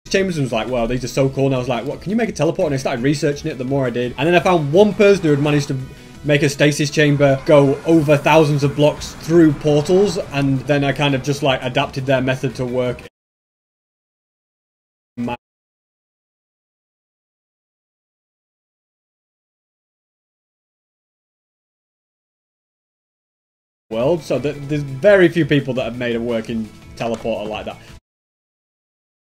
chambers and was like, wow, these are so cool. And I was like, what, can you make a teleport? And I started researching it the more I did. And then I found one person who had managed to make a stasis chamber go over thousands of blocks through portals. And then I kind of just like adapted their method to work. World, so there's very few people that have made a working teleporter like that.